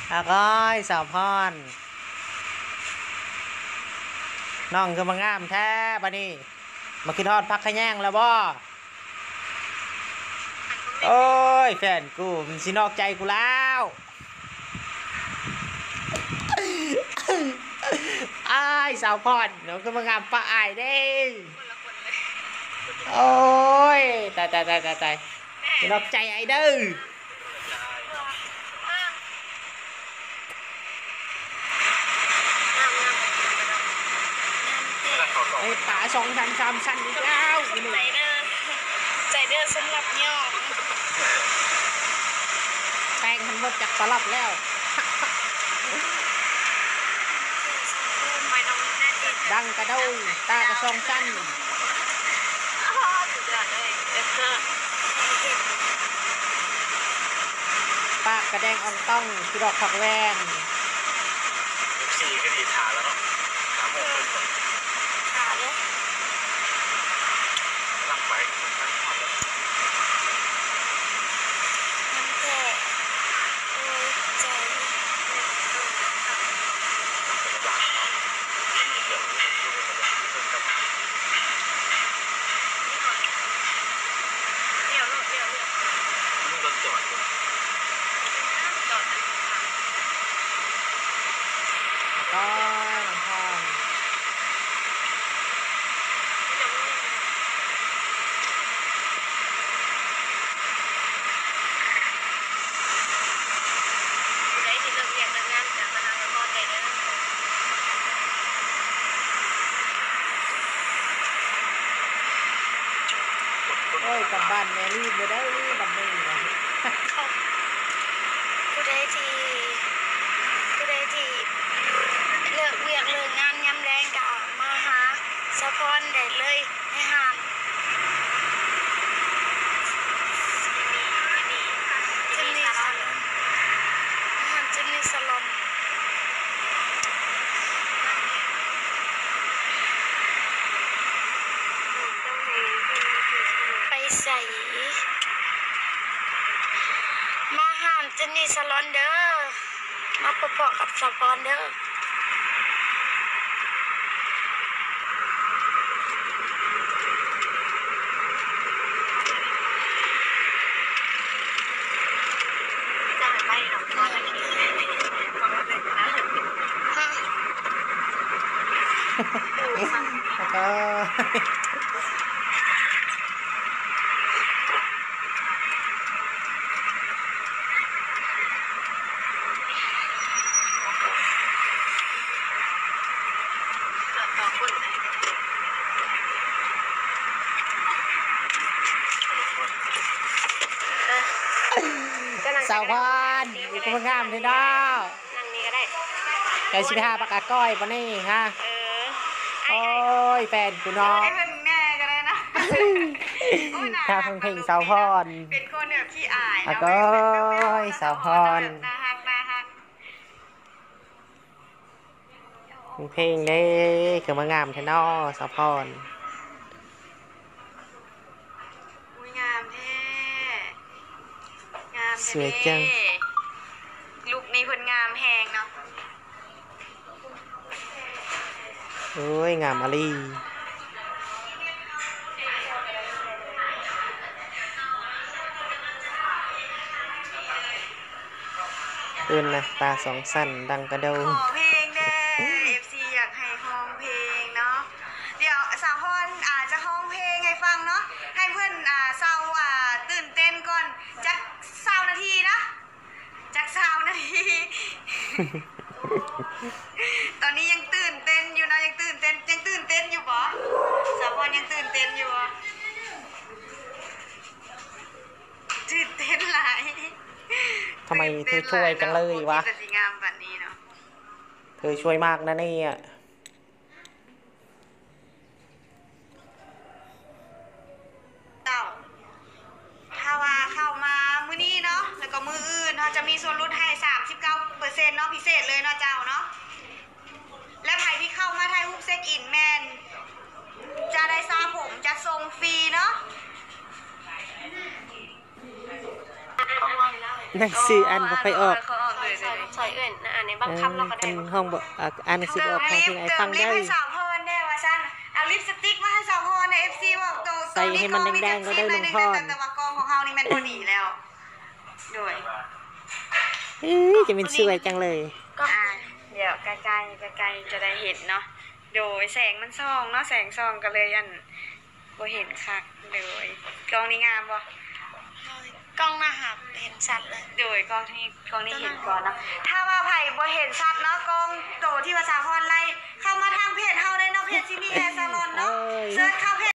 อาก้อยสาวพรน้องคือมางามแท้ปะนี่มาคิดทอดพักขะแยงแล้วบ่โอ้ยแฟนกูมันสินอกใจกูแล้วอ้ายสาวพรน้องคือมางามปะอายเด้โอ้ยตายสินอกใจไอ้เด้อไอ้ป่า2 ชั้น 3 ชั้นอีกแล้วใจเด้อสำหรับย่อแป้งมันหมดจากตลับแล้วดังกระดูตากระ2 ชั้นปากกระแดงอ่องต้องคือดอกผักแวนสี่ก็ดีทาแล้วเนาะ3 โมงขาเลยลังไปน้ำแก่โอ้ยใจนี่รถจอดก็น้องพรได้ที่เลิกเรียนเลิกงานจากมาทางละครได้เลยโอ้ยกลับบ้านแม่รีบเลยได้รีบบัดนี้นะผู้ใดที่เลิกเวียกเลิกงานยำแรงกะมาหาสะพอนได้เลยในห้างจินนี่สลอนอาหารจินนี่สลอนไปใส่มาหามจินนี่สลอนเด้อมาประกอบกับสะพอนเด้อแล้วก็สาวพรอยู่กับงามเลยเนาะนั่งนี้ก็ได้ไก่สิบห้าปากกาก้อยปะนี่ฮะโอ้ยแฟนกูน้องให้เพิ่นแม่ก็ได้นะถ้าเพลงสาวพรเป็นคนแบบขี้อายปากก้อยสาวพรน่าฮักเพลงเด้คือมางามแท้เนาะสาวพรอุ้ยงามแท้งามสวยจังลูกนี้เพิ่นงามแฮงเนาะโอ้ยงามอาลีเอิ้นนะตา2 สั้นดังกระโดงขอเพลงเด้อ FC อยากให้ฮ้องเพลงเนาะเดี๋ยวสาวพรอาจจะฮ้องเพลงให้ฟังเนาะให้เพื่อนเศร้าตื่นเต้นก่อนจัก20 นาทีนะจัก20 นาที ตอนนี้ยังตื่นเต้นอยู่นะยังตื่นเต้นอยู่ปะสาวพรยังตื่นเต้นอยู่ปะตื่นเต้นหลายทำไมเธอช่วยจังเลยวะงามแบบนี้เนาะเธอช่วยมากนะเนี่ยถ้าว่าเข้ามามื้อนี้เนาะแล้วก็มื้ออื่นเราจะมีส่วนลดให้ 39% เนาะพิเศษเลยเนาะเจ้าเนาะและใครที่เข้ามาถ่ายรูปเช็คอินแมนจะได้ซาผมจะส่งฟรีเนาะหนังสืออันบ่ค่อยออกซอยเอื่นนะอันนี้บางคำเราก็ได้อันห้องบอกอ่านสิบออกของเพลงไอ้ฟังลิปได้ให้สาวพรได้ว่าซั่นเอาลิปสติกมาให้สาวพรใน FC บอกตัวใส่ให้มันแดงๆก็ได้ลงพรแต่ว่ากองของเฮานี่แม่นบ่ดีแล้วโดยจะเป็นสวยจังเลยก็เดี๋ยวใกล้ๆจะได้เห็นเนาะโดยแสงมันส่องเนาะแสงส่องก็เลยบ่เห็นคักเลยกล้องนี้งามบ่กล้องหน้าหักเห็นชัดเลยโดยกล้องนี้เห็นก่อนเนาะถ้าว่าไผบ่เห็นชัดเนาะกล้องโตที่ว่าสาวพรไล่เข้ามาทางเพจเฮาได้เนาะเพจที่นี่แฮร์ซาลอนเนาะเสิร์ชเข้าเพจ